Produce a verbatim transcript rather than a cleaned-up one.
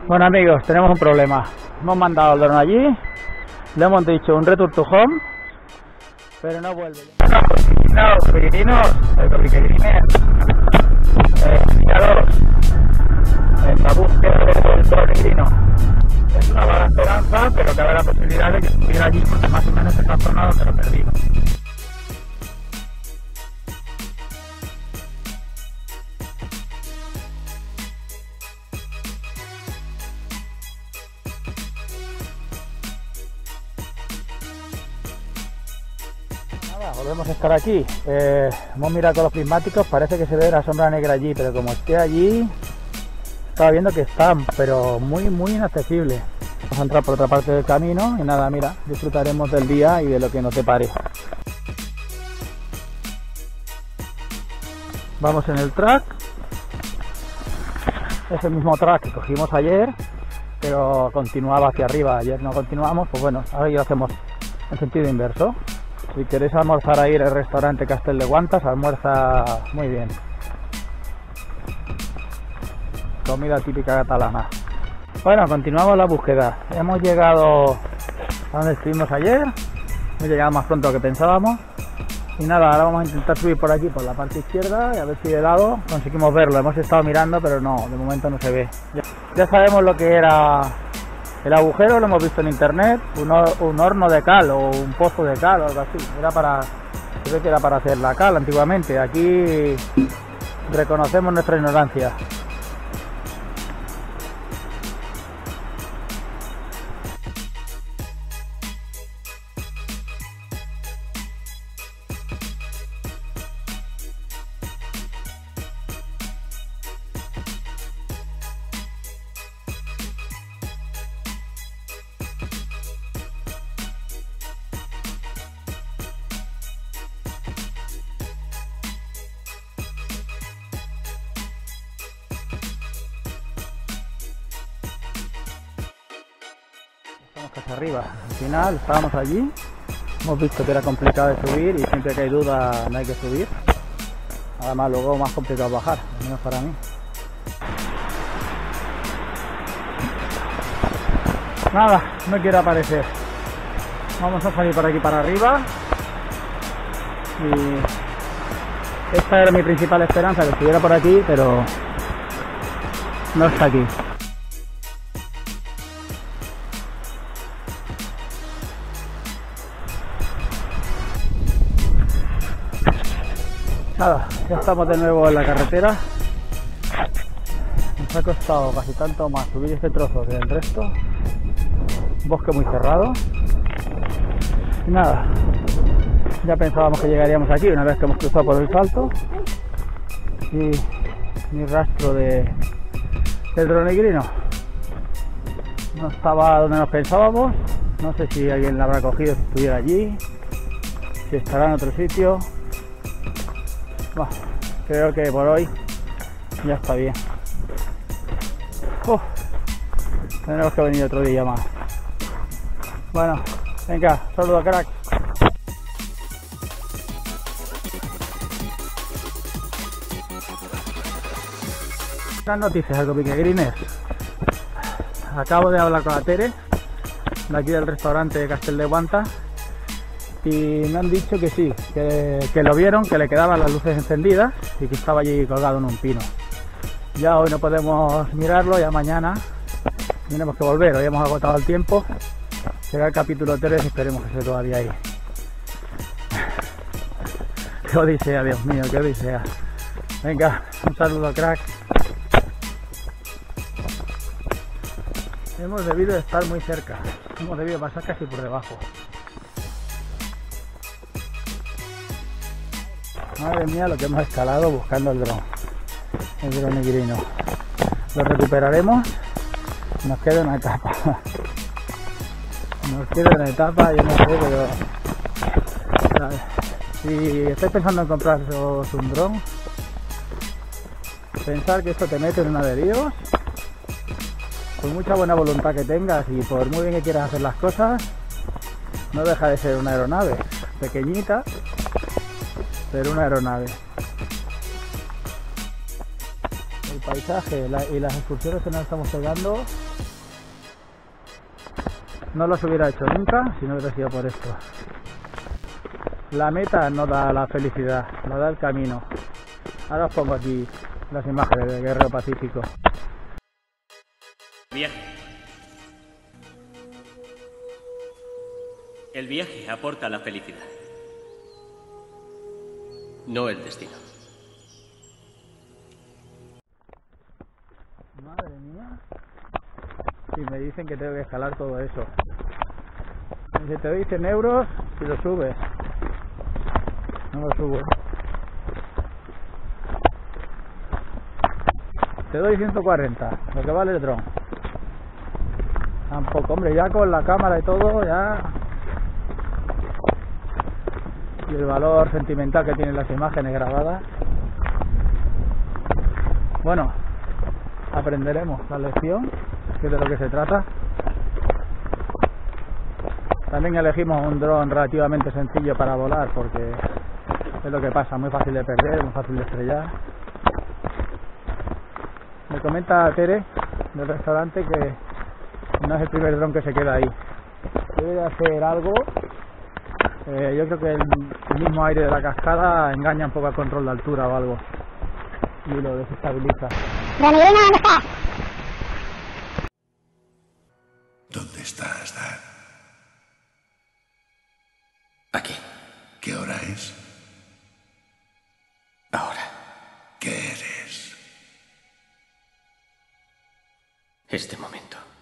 Bueno amigos, tenemos un problema. Hemos mandado el dron allí, le hemos dicho un return to home, pero no vuelve. No, los pequeñinos, los pequeñines, eh, fijaros, en la búsqueda del dron pequeñino. Es una mala esperanza, pero cabe la posibilidad de que estuviera allí, porque más o menos esta zona donde lo perdimos. Volvemos a estar aquí. Eh, hemos mirado con los prismáticos, parece que se ve la sombra negra allí, pero como esté allí, estaba viendo que está, pero muy muy inaccesible. Vamos a entrar por otra parte del camino y nada, mira, disfrutaremos del día y de lo que nos depare. Vamos en el track, es el mismo track que cogimos ayer, pero continuaba hacia arriba. Ayer no continuamos, pues bueno, ahora ya lo hacemos en sentido inverso. Si queréis almorzar ahí en el restaurante Castel de Guantas, almuerza muy bien. Comida típica catalana. Bueno, continuamos la búsqueda. Hemos llegado a donde estuvimos ayer. Hemos llegado más pronto de lo que pensábamos. Y nada, ahora vamos a intentar subir por aquí, por la parte izquierda, y a ver si de lado conseguimos verlo. Hemos estado mirando, pero no, de momento no se ve. Ya, ya sabemos lo que era el agujero, lo hemos visto en internet, un, un horno de cal o un pozo de cal o algo así. Era para, creo que era para hacer la cal antiguamente. Aquí reconocemos nuestra ignorancia. Estamos casi arriba. Al final estábamos allí, hemos visto que era complicado de subir y siempre que hay duda no hay que subir. Además luego más complicado bajar, al menos para mí. Nada, no quiere aparecer. Vamos a salir por aquí para arriba. Y esta era mi principal esperanza, que estuviera por aquí, pero no está aquí. Nada, ya estamos de nuevo en la carretera. Nos ha costado casi tanto más subir este trozo que el resto. Un bosque muy cerrado. Y nada, ya pensábamos que llegaríamos aquí una vez que hemos cruzado por el salto. Y ni rastro de del dron negrino. No estaba donde nos pensábamos. No sé si alguien la habrá cogido si estuviera allí, si estará en otro sitio. Bueno, creo que por hoy ya está bien. Uf, tenemos que venir otro día más. Bueno, venga, saludos, crack. Buenas noticias, algopiquegrines. Acabo de hablar con la Tere, de aquí del restaurante de Castel de Guantas. Y me han dicho que sí, que, que lo vieron, que le quedaban las luces encendidas y que estaba allí colgado en un pino. Ya hoy no podemos mirarlo, ya mañana tenemos que volver, hoy hemos agotado el tiempo. Será el capítulo tres y esperemos que esté todavía ahí. Qué odisea, Dios mío, qué odisea. Venga, un saludo, crack. Hemos debido de estar muy cerca, hemos debido pasar casi por debajo. Madre mía lo que hemos escalado buscando el dron, el dron negrino. Lo recuperaremos. Nos queda una etapa. Nos queda una etapa, yo no sé, pero si estáis pensando en compraros un dron, pensar que esto te mete en una de Dios. Por mucha buena voluntad que tengas y por muy bien que quieras hacer las cosas, no deja de ser una aeronave pequeñita, pero una aeronave. El paisaje la, y las excursiones que nos estamos pegando no los hubiera hecho nunca si no hubiera sido por esto. La meta no da la felicidad, la da el camino. Ahora os pongo aquí las imágenes del Guerrero Pacífico. Viaje. El viaje aporta la felicidad, no el destino. Madre mía. Y me dicen que tengo que escalar todo eso. Dice, te doy cien euros si lo subes. No lo subo. Te doy ciento cuarenta, lo que vale el dron. Tampoco, hombre, ya con la cámara y todo, ya... Y el valor sentimental que tienen las imágenes grabadas. Bueno, aprenderemos la lección, que es de lo que se trata. También elegimos un dron relativamente sencillo para volar, porque es lo que pasa, muy fácil de perder, muy fácil de estrellar. Me comenta Tere del restaurante que no es el primer dron que se queda ahí. Debe de hacer algo. Eh, yo creo que el, el mismo aire de la cascada engaña un poco al control de altura o algo y lo desestabiliza. ¿Dónde estás? ¿Dónde estás, Dad? Aquí. ¿Qué hora es? Ahora. ¿Qué eres? Este momento.